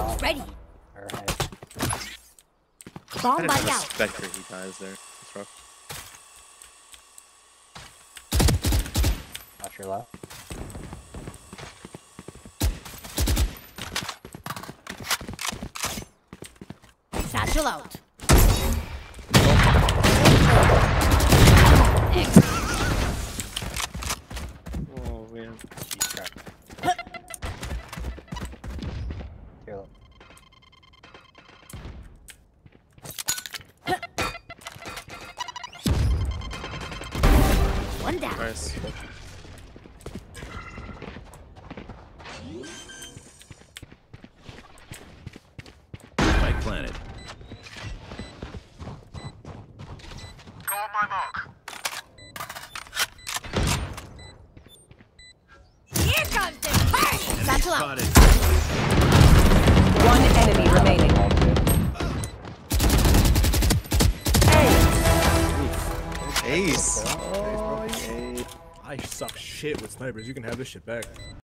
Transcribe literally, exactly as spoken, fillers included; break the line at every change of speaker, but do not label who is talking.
Ult's ready.
Alright.
Bomb
I
buddy
didn't
out.
expect that he dies there. That's rough.
Watch your left.
Satchel out.
Oh man.
He's trapped. Here, look.
One down.
Nice.
Spike planted.
Go on my mark.
Here comes the party. Satchel out.
Spotted.
One enemy remaining.
Ace.
I suck shit with snipers. You can have this shit back.